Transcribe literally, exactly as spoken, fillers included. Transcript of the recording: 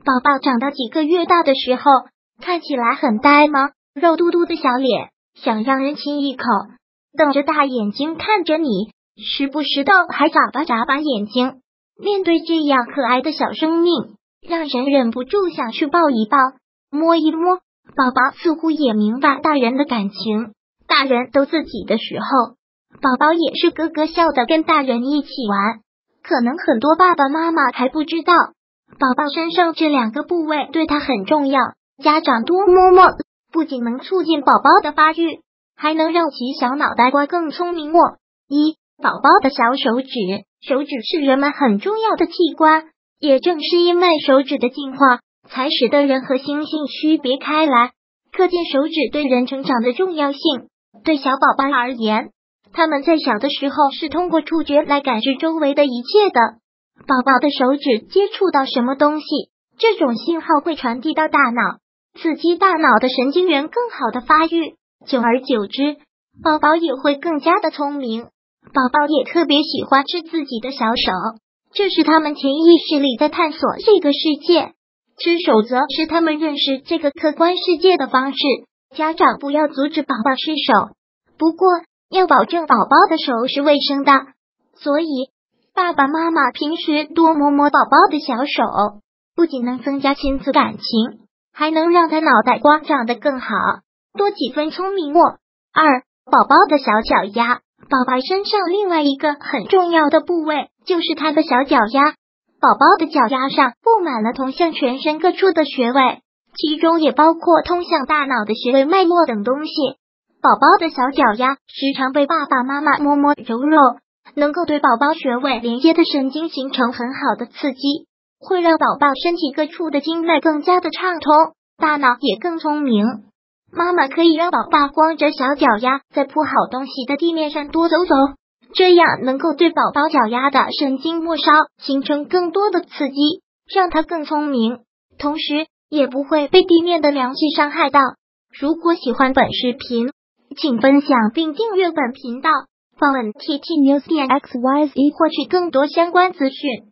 宝宝长到几个月大的时候，看起来很呆萌，肉嘟嘟的小脸，想让人亲一口，瞪着大眼睛看着你，时不时的还眨巴眨巴眼睛。面对这样可爱的小生命，让人忍不住想去抱一抱，摸一摸。宝宝似乎也明白大人的感情，大人都自己的时候，宝宝也是咯咯笑的跟大人一起玩。可能很多爸爸妈妈还不知道，宝宝身上这两个部位对他很重要，家长多摸摸，不仅能促进宝宝的发育，还能让其小脑袋瓜更聪明哦。一、宝宝的小手指，手指是人们很重要的器官，也正是因为手指的进化，才使得人和猩猩区别开来，可见手指对人成长的重要性。对小宝宝而言，他们在小的时候是通过触觉来感知周围的一切的。宝宝的手指接触到什么东西，这种信号会传递到大脑，刺激大脑的神经元更好的发育。久而久之，宝宝也会更加的聪明。宝宝也特别喜欢吃自己的小手，这是他们潜意识里在探索这个世界。吃手则是他们认识这个客观世界的方式。家长不要阻止宝宝吃手，不过要保证宝宝的手是卫生的。所以爸爸妈妈平时多摸摸宝宝的小手，不仅能增加亲子感情，还能让他脑袋瓜长得更好，多几分聪明哦。二、宝宝的小脚丫，宝宝身上另外一个很重要的部位就是他的小脚丫。宝宝的脚丫上布满了通向全身各处的穴位，其中也包括通向大脑的穴位脉络等东西。宝宝的小脚丫时常被爸爸妈妈摸摸揉揉，能够对宝宝穴位连接的神经形成很好的刺激，会让宝宝身体各处的经脉更加的畅通，大脑也更聪明。妈妈可以让宝宝光着小脚丫在铺好东西的地面上多走走，这样能够对宝宝脚丫的神经末梢形成更多的刺激，让他更聪明，同时也不会被地面的凉气伤害到。如果喜欢本视频，请分享并订阅本频道，访问 T T News 点 X Y Z 获取更多相关资讯。